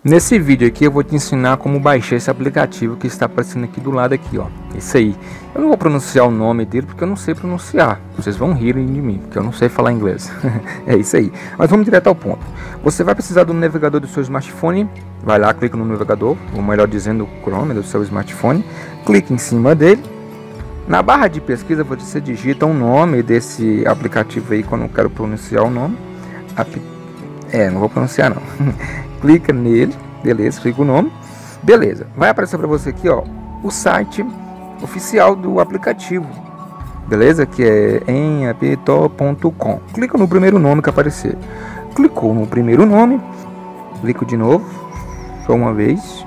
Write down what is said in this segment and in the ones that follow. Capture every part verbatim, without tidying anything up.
Nesse vídeo aqui eu vou te ensinar como baixar esse aplicativo que está aparecendo aqui do lado aqui, ó. Isso aí. Eu não vou pronunciar o nome dele porque eu não sei pronunciar. Vocês vão rir de mim, porque eu não sei falar inglês. É isso aí. Mas vamos direto ao ponto. Você vai precisar do navegador do seu smartphone. Vai lá, clica no navegador, ou melhor dizendo, o Chrome do seu smartphone. Clica em cima dele. Na barra de pesquisa você digita o nome desse aplicativo aí quando eu quero pronunciar o nome. É, não vou pronunciar não. Clica nele, beleza, clica o nome, beleza. Vai aparecer para você aqui, ó, o site oficial do aplicativo, beleza? Que é em apto ponto com. Clica no primeiro nome que aparecer. Clicou no primeiro nome, clico de novo, só uma vez.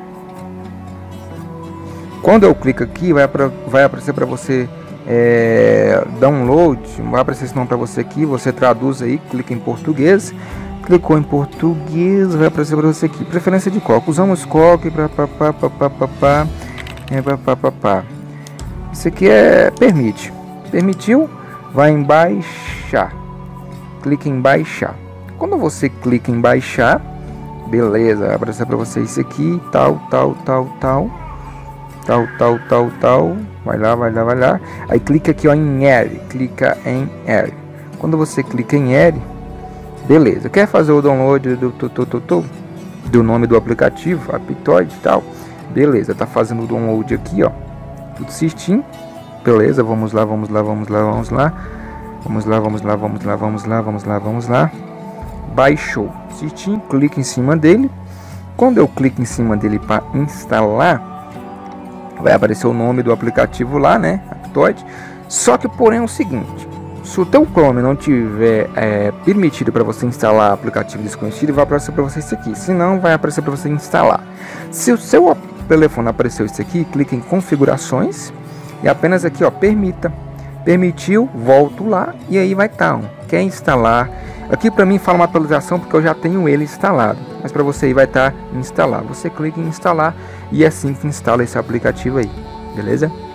Quando eu clico aqui, vai, pra, vai aparecer para você é, download, vai aparecer esse nome para você aqui, você traduz aí, clica em português. Clicou em português, vai aparecer para você aqui. Preferência de coque. Usamos coque para papá, papá, papá, é papá, papá. Isso aqui é permite. Permitiu, vai em baixar. Clica em baixar. Quando você clica em baixar, beleza, vai aparecer para você isso aqui, tal, tal, tal, tal, tal, tal, tal, tal. Vai lá, vai lá, vai lá. Aí clica aqui, ó, em Add. Clica em Add. Quando você clica em Add, beleza, quer fazer o download do, do, do, do, do nome do aplicativo, Aptoide e tal, beleza, tá fazendo o download aqui, ó, tudo certinho, beleza, vamos lá, vamos lá, vamos lá, vamos lá, vamos lá, vamos lá, vamos lá, vamos lá, vamos lá, vamos lá, baixou, certinho, clica em cima dele. Quando eu clico em cima dele para instalar, vai aparecer o nome do aplicativo lá, né, Aptoide, só que porém é o seguinte: se o teu Chrome não tiver é, permitido para você instalar aplicativo desconhecido, vai aparecer para você isso aqui. Se não, vai aparecer para você instalar. Se o seu telefone apareceu isso aqui, clique em configurações e apenas aqui, ó, permita. Permitiu, volto lá e aí vai estar. Tá, quer instalar? Aqui para mim fala uma atualização porque eu já tenho ele instalado. Mas para você aí vai estar tá instalar. Você clica em instalar e é assim que instala esse aplicativo aí. Beleza?